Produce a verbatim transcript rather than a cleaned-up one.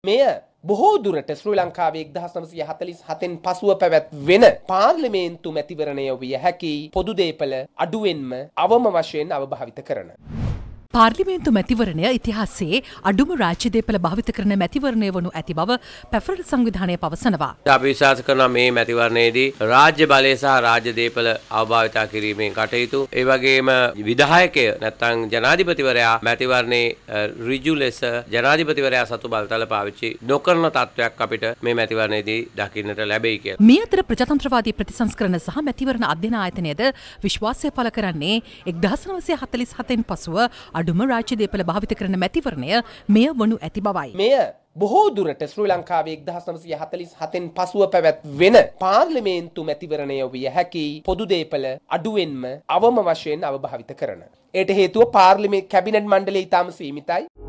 මෙය බොහෝ දුරට ශ්‍රී ලංකාවේ එක්දහස් නවසිය හතළිස් හතෙන් පසුව පැවැත්වෙන පාර්ලිමේන්තු මැතිවරණය විය හැකි පොදු දේපළ අඩුවෙන්ම අවම වශයෙන් අවභාවිත කරන පාර්ලිමේන්තු මැතිවරණය ඉතිහාසයේ අඩුම රාජ්‍ය දේපළ භාවිත කරන මැතිවරණය වනු ඇති බව පැෆරල් සංවිධානය පවසනවා. අපි විශ්වාස කරනවා මේ මැතිවරණයේදී රාජ්‍ය බලය සහ රාජ්‍ය දේපළ අවභාවිත කිරීමෙන් කටයුතු ඒ වගේම විධායකය නැත්නම් ජනාධිපතිවරයා මැතිවරණයේ ඍජු ලෙස ජනාධිපතිවරයා සතු බලතල පාවිච්චි නොකරන තත්වයක් අපිට මේ මැතිවරණයේදී දකින්නට ලැබෙයි කියලා. මේ අතර ප්‍රජාතන්ත්‍රවාදී ප්‍රතිසංස්කරණ සහ මැතිවරණ අධ්‍යයන ආයතනයද විශ්වාසය පළ කරන්නේ එක්දහස් නවසිය හතළිස් හතෙන් පසුව අඩුම රාජ්‍ය දේපළ භාවිත කරන මැතිවරණය මෙය වනු ඇති බවයි. මෙය බොහෝ දුරට ශ්‍රී ලංකාවේ එක්දහස් නවසිය හතළිස් හතෙන් පසුව පැවැත්වෙන පාර්ලිමේන්තු මැතිවරණය විය හැකි පොදු දේපළ අඩුවෙන්ම අවම වශයෙන් අවභාවිත කරන. ඒට හේතුව පාර්ලිමේ කැබිනට් මණ්ඩලය ඉතාම සීමිතයි.